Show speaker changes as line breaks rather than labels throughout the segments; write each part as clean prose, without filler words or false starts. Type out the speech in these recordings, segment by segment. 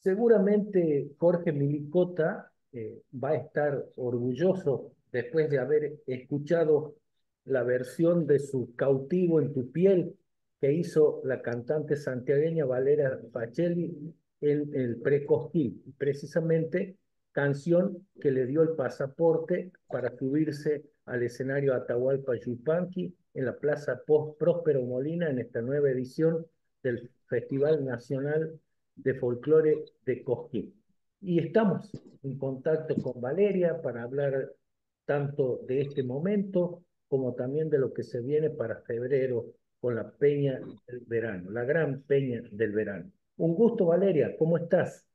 Seguramente Jorge Milicota va a estar orgulloso después de haber escuchado la versión de su Cautivo en tu piel que hizo la cantante santiagueña Valera Pacelli en el Precosquín, precisamente canción que le dio el pasaporte para subirse al escenario Atahualpa Yupanqui en la Plaza Próspero Molina en esta nueva edición del Festival Nacional de Folclore de Cosquín. Y estamos en contacto con Valeria para hablar tanto de este momento como también de lo que se viene para febrero con la Peña del Verano, la gran Peña del Verano. Un gusto, Valeria, ¿cómo estás?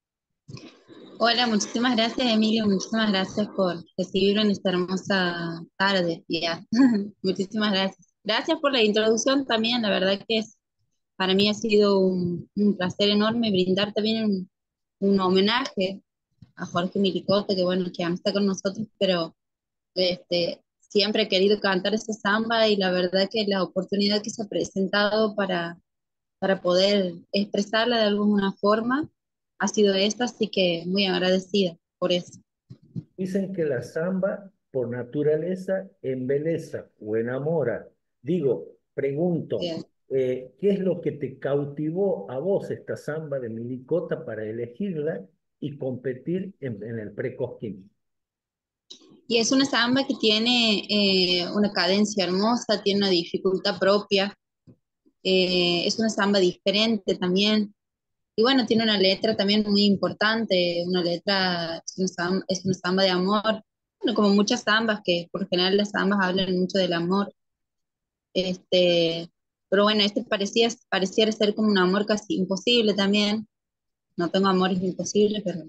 Hola, muchísimas gracias Emilio, muchísimas gracias por recibirme en esta hermosa tarde. Ya. Muchísimas gracias. Gracias por la introducción también, la verdad que para mí ha sido un placer enorme brindar también un homenaje a Jorge Milicote, que bueno, que ya no está con nosotros, pero siempre he querido cantar esa samba y la verdad que la oportunidad que se ha presentado para poder expresarla de alguna forma ha sido esta, así que muy agradecida por eso.
Dicen que la samba por naturaleza embeleza o enamora. Digo, pregunto,
Bien.
¿qué es lo que te cautivó a vos esta samba de Milicota para elegirla y competir en el Precosquín?
Y es una samba que tiene una cadencia hermosa, tiene una dificultad propia, es una samba diferente también. Y bueno, tiene una letra también muy importante, una letra, es una samba de amor. Bueno, como muchas zambas, que por lo general las zambas hablan mucho del amor. Este, pero bueno, pareciera ser como un amor casi imposible también. No tengo amores imposibles, pero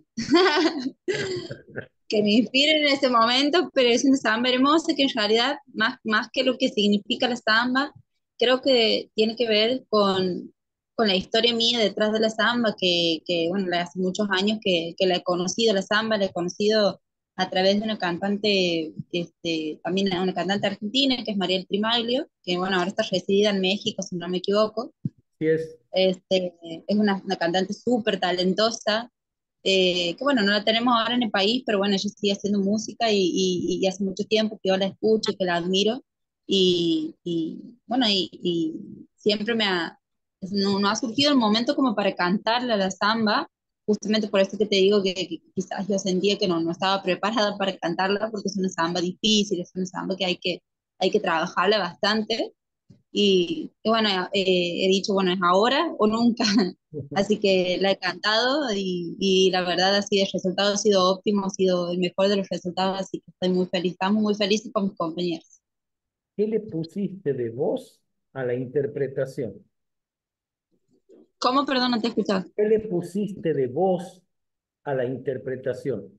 que me inspiren en ese momento, pero es una samba hermosa que en realidad, más que lo que significa la samba, creo que tiene que ver con la historia mía detrás de la samba, bueno, hace muchos años que la he conocido, la samba, la he conocido a través de una cantante, también una cantante argentina, que es Mariel Primaglio, que bueno, ahora está residida en México, si no me equivoco.
Si es,
Es una cantante súper talentosa, que bueno, no la tenemos ahora en el país, pero bueno, ella sigue haciendo música y hace mucho tiempo que yo la escucho y que la admiro. Bueno, y siempre no ha surgido el momento como para cantarla la samba, justamente por eso que te digo que quizás yo sentía que no estaba preparada para cantarla, porque es una samba difícil, es una samba que hay que trabajarla bastante. Y bueno, he dicho, bueno, es ahora o nunca. Así que la he cantado y la verdad así el resultado ha sido óptimo, ha sido el mejor de los resultados, así que estoy muy feliz, estamos muy felices con mis compañeros.
¿qué le pusiste de voz a la interpretación?
¿Cómo? Perdón, no te he escuchado.
¿Qué le pusiste de voz a la interpretación?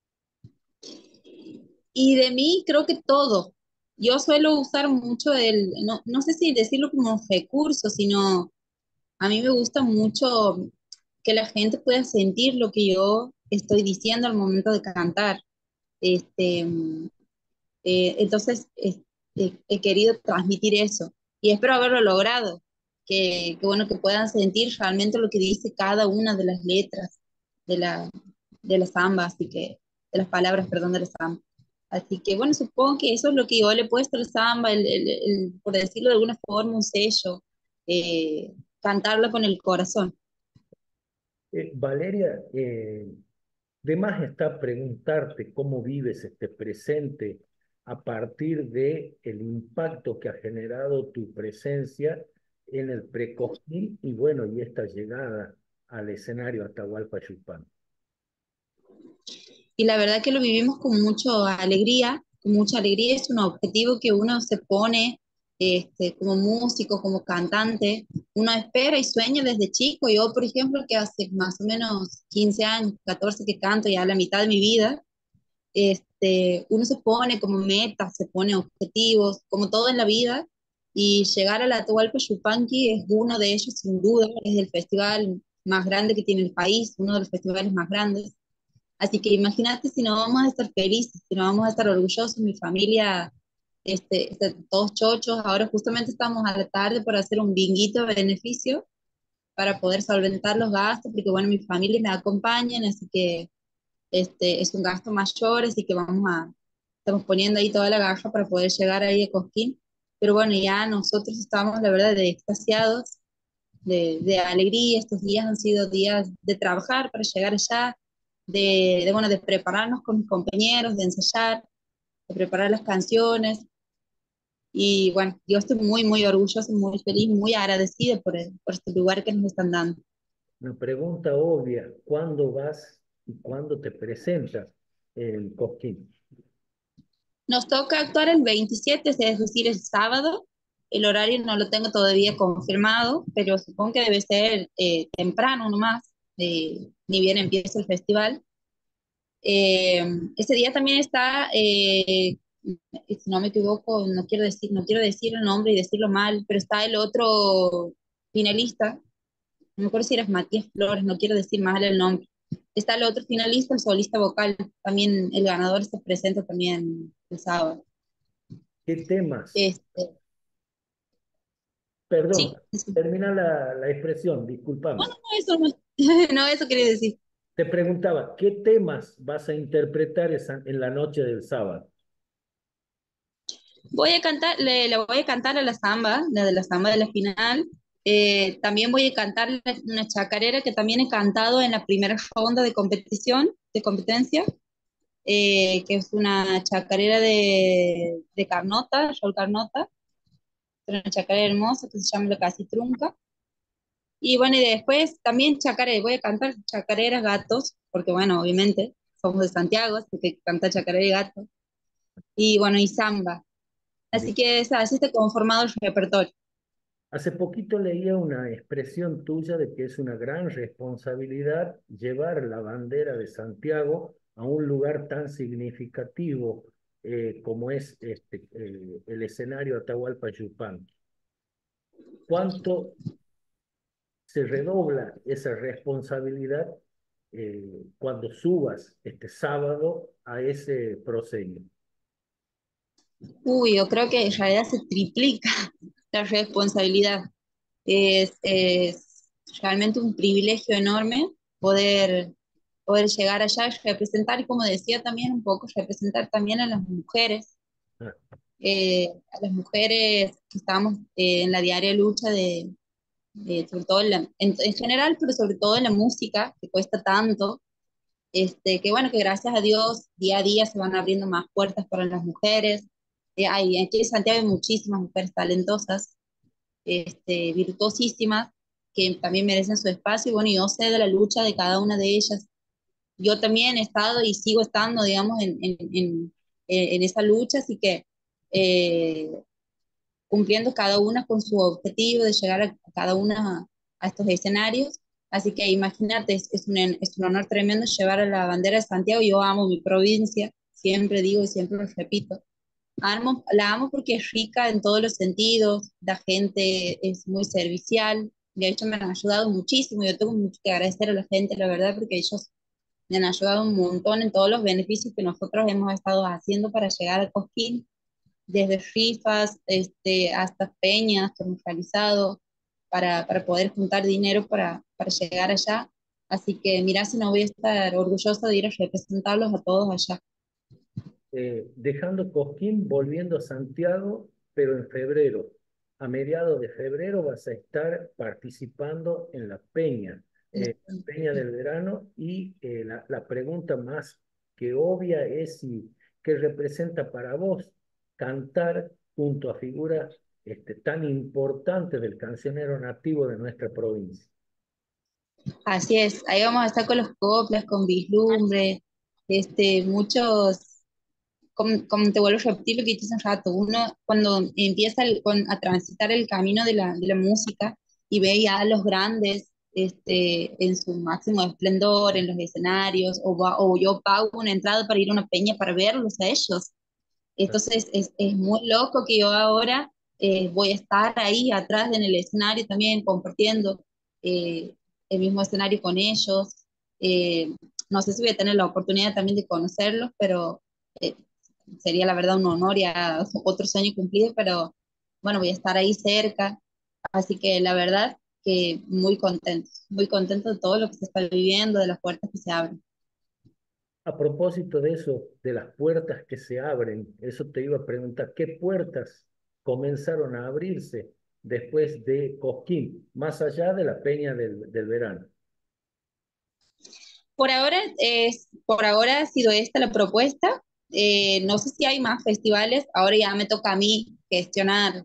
Y de mí creo que todo. Yo suelo usar mucho no sé si decirlo como recurso, sino a mí me gusta mucho que la gente pueda sentir lo que yo estoy diciendo al momento de cantar. Este, entonces, he querido transmitir eso y espero haberlo logrado, que bueno, que puedan sentir realmente lo que dice cada una de las letras de de la samba, así que, de las palabras, perdón, de la samba. Así que bueno, supongo que eso es lo que yo le he puesto al samba, por decirlo de alguna forma, un sello, cantarla con el corazón.
Valeria, de más está preguntarte cómo vives este presente a partir de el impacto que ha generado tu presencia en el Precosquín y bueno, y esta llegada al escenario Atahualpa Yupanqui.
Y la verdad que lo vivimos con mucha alegría, es un objetivo que uno se pone como músico, como cantante, uno espera y sueña desde chico. Yo, por ejemplo, que hace más o menos 15 años, 14 que canto, ya la mitad de mi vida, uno se pone como metas, se pone objetivos, como todo en la vida, y llegar a la Atahualpa Yupanqui es uno de ellos, sin duda, es el festival más grande que tiene el país, uno de los festivales más grandes. Así que imagínate si no vamos a estar felices, si no vamos a estar orgullosos, mi familia, todos chochos. Ahora justamente estamos a la tarde para hacer un binguito de beneficio para poder solventar los gastos, porque bueno, mi familia me acompañan, así que es un gasto mayor, así que estamos poniendo ahí toda la garra para poder llegar ahí a Cosquín. Pero bueno, ya nosotros estamos, la verdad, de extasiados, de alegría. Estos días han sido días de trabajar para llegar allá, bueno, de prepararnos con mis compañeros, de ensayar, de preparar las canciones. Y bueno, yo estoy muy, muy orgullosa, muy feliz, muy agradecida por este lugar que nos están dando.
Una pregunta obvia, ¿cuándo vas y cuándo te presentas en Cosquín?
Nos toca actuar el 27, es decir, el sábado. El horario no lo tengo todavía confirmado, pero supongo que debe ser temprano nomás, ni bien empieza el festival. Ese día también está, si no me equivoco, no quiero decir el nombre y decirlo mal, pero está el otro finalista, no me acuerdo si era Matías Flores, no quiero decir mal el nombre. Está el otro finalista, el solista vocal, también el ganador se presenta también el sábado.
¿Qué temas?
Este,
Perdón,
sí, sí.
termina la expresión,
No,
discúlpame.
no, no, eso no, no, eso quería decir.
Te preguntaba, ¿qué temas vas a interpretar en la noche del sábado?
Voy a cantar, le voy a cantar a la samba, la de la samba de la final. También voy a cantar una chacarera que también he cantado en la primera ronda de competición, de competencia, que es una chacarera de Carnota, Raúl Carnota, una chacarera hermosa que se llama La Casi Trunca. Y bueno, y después también chacarera, voy a cantar chacareras gatos, porque bueno, obviamente somos de Santiago, así que canta chacarera y gato. Y bueno, y samba. Así que así está conformado el repertorio.
Hace poquito leía una expresión tuya de que es una gran responsabilidad llevar la bandera de Santiago a un lugar tan significativo como es el escenario Atahualpa Yupanqui. ¿Cuánto se redobla esa responsabilidad cuando subas este sábado a ese proscenio?
Uy, yo creo que en realidad se triplica la responsabilidad. Es realmente un privilegio enorme poder llegar allá y representar, y como decía también un poco, representar también
Ah,
a las mujeres que estamos en la diaria lucha sobre todo en general, pero sobre todo en la música, que cuesta tanto, que bueno, que gracias a Dios día a día se van abriendo más puertas para las mujeres. Aquí en Santiago hay muchísimas mujeres talentosas, virtuosísimas, que también merecen su espacio. Y bueno, yo sé de la lucha de cada una de ellas. Yo también he estado y sigo estando, digamos, en esa lucha, así que eh, cumpliendo cada una con su objetivo de llegar a cada una a estos escenarios. Así que imagínate, es un honor tremendo llevar a la bandera de Santiago. Yo amo mi provincia, siempre digo y siempre lo repito. La amo porque es rica en todos los sentidos, la gente es muy servicial, de hecho me han ayudado muchísimo, yo tengo mucho que agradecer a la gente, la verdad, porque ellos me han ayudado un montón en todos los beneficios que nosotros hemos estado haciendo para llegar a Cosquín, desde rifas hasta peñas que hemos realizado para poder juntar dinero para llegar allá. Así que mira, si no voy a estar orgullosa de ir a representarlos a todos allá.
Dejando Cosquín, volviendo a Santiago, pero en febrero. A mediados de febrero vas a estar participando en la Peña del Verano, y la pregunta más que obvia es qué representa para vos cantar junto a figuras tan importantes del cancionero nativo de nuestra provincia.
Así es, ahí vamos a estar con los coplas, con vislumbre, muchos, como te vuelvo a repetir lo que dije hace un rato, uno cuando empieza a transitar el camino de la música y ve ya a los grandes en su máximo esplendor, en los escenarios, o yo pago una entrada para ir a una peña para verlos a ellos. Entonces es muy loco que yo ahora voy a estar ahí atrás en el escenario también compartiendo eh, el mismo escenario con ellos. Eh, no sé si voy a tener la oportunidad también de conocerlos, pero eh, sería la verdad un honor y otro sueño cumplido, pero bueno, voy a estar ahí cerca. Así que la verdad que muy contentos de todo lo que se está viviendo, de las puertas que se abren.
A propósito de eso, de las puertas que se abren, eso te iba a preguntar, ¿qué puertas comenzaron a abrirse después de Cosquín, más allá de la Peña del Verano?
Por ahora ha sido esta la propuesta. No sé si hay más festivales. Ahora ya me toca a mí gestionar,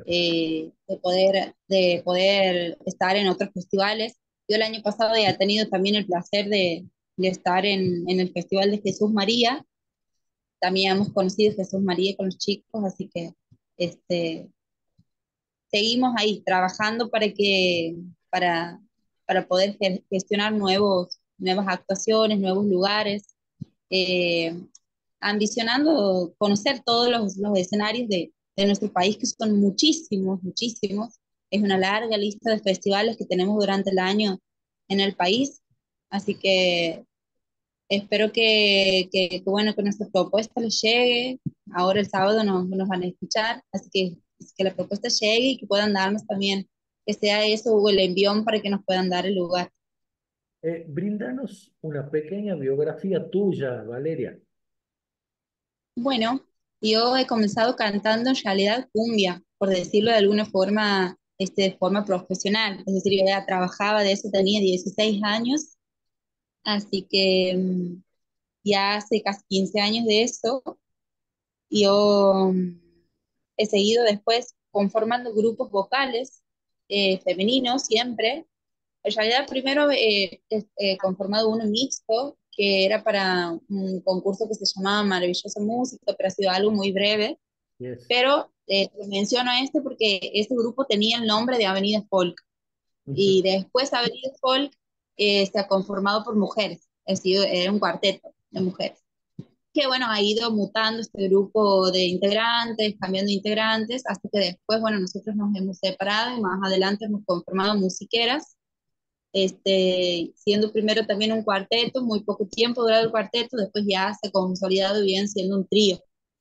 de poder estar en otros festivales. Yo el año pasado ya he tenido también el placer de estar en el Festival de Jesús María. También hemos conocido Jesús María con los chicos, así que este, seguimos ahí trabajando para, para poder gestionar nuevas actuaciones, nuevos lugares, eh, ambicionando conocer todos los escenarios de nuestro país, que son muchísimos, muchísimos. Es una larga lista de festivales que tenemos durante el año en el país, así que espero bueno, que nuestra propuesta les llegue. Ahora el sábado nos van a escuchar, así que la propuesta llegue y que puedan darnos también, que sea eso o el envión para que nos puedan dar el lugar.
Brindanos una pequeña biografía tuya, Valeria.
Bueno, yo he comenzado cantando en realidad cumbia, por decirlo de alguna forma, de forma profesional. Es decir, yo ya trabajaba de eso, tenía 16 años, así que ya hace casi 15 años de eso. Yo he seguido después conformando grupos vocales femeninos siempre. En realidad primero he conformado uno mixto que era para un concurso que se llamaba Maravillosa Música, pero ha sido algo muy breve.
Yes.
Pero menciono este porque este grupo tenía el nombre de Avenida Folk y después Avenida Folk se ha conformado por mujeres, es decir, era un cuarteto de mujeres que bueno, ha ido mutando este grupo de integrantes, cambiando de integrantes, hasta que después, bueno, nosotros nos hemos separado y más adelante hemos conformado musiqueras, siendo primero también un cuarteto, muy poco tiempo durado el cuarteto, después ya se ha consolidado bien siendo un trío.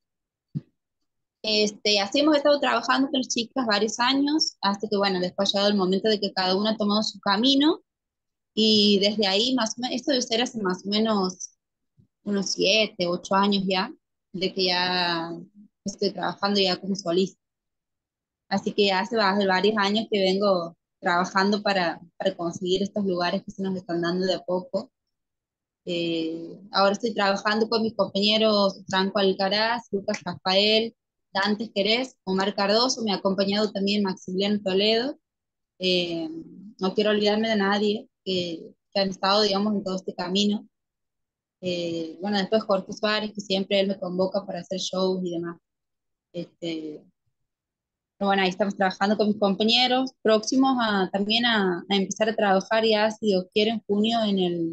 Así hemos estado trabajando con las chicas varios años, hasta que, bueno, después ha llegado el momento de que cada una ha tomado su camino, y desde ahí, más o menos, esto debe ser hace más o menos unos 7, 8 años ya, de que ya estoy trabajando ya como solista. Así que ya hace varios años que vengo trabajando para conseguir estos lugares que se nos están dando de a poco. Ahora estoy trabajando con mis compañeros Franco Alcaraz, Lucas Rafael, Dante Jerez, Omar Cardoso, me ha acompañado también Maximiliano Toledo. Eh, no quiero olvidarme de nadie que han estado, digamos, en todo este camino. Bueno, después Jorge Suárez, que siempre él me convoca para hacer shows y demás. Este, pero bueno, ahí estamos trabajando con mis compañeros, próximos también a empezar a trabajar ya, si Dios quiere, en junio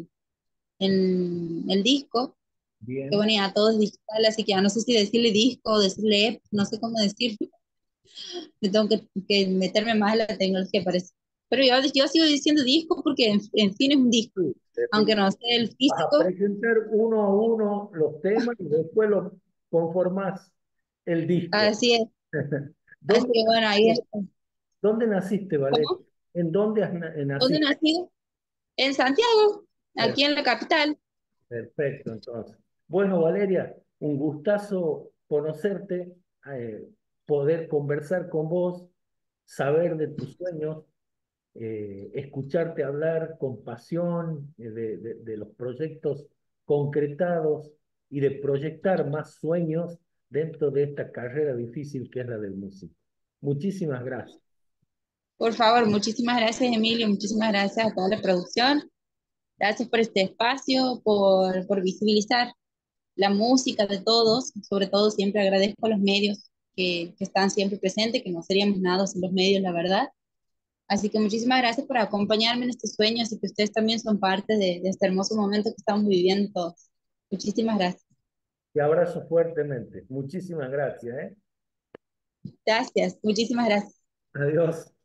en el disco, que
Bien.
bueno, ya todo es digital, así que ya no sé si decirle disco o decirle EP, no sé cómo decirlo, me tengo que meterme más en la tecnología, parece. Pero yo sigo diciendo disco porque en fin es un disco,
Sí,
aunque no sé el
vas a
físico,
presentar uno a uno los temas y después los conformás el disco.
así es. Así
¿Dónde
que bueno, ahí
naciste,
está.
dónde naciste, Valeria?
¿Cómo?
¿En dónde
¿Dónde
naciste?
nacido? En Santiago,
Per-
aquí en la capital.
Perfecto, entonces. Bueno, Valeria, un gustazo conocerte, poder conversar con vos, saber de tus sueños, escucharte hablar con pasión de los proyectos concretados y de proyectar más sueños dentro de esta carrera difícil que es la del músico. Muchísimas gracias.
Por favor, muchísimas gracias, Emilio, muchísimas gracias a toda la producción. Gracias por este espacio, por visibilizar la música de todos. Sobre todo, siempre agradezco a los medios que están siempre presentes, que no seríamos nada sin los medios, la verdad. Así que muchísimas gracias por acompañarme en este sueño, así que ustedes también son parte de este hermoso momento que estamos viviendo todos. Muchísimas gracias.
Te abrazo fuertemente. Muchísimas gracias, ¿eh?
Gracias, muchísimas gracias.
Adiós.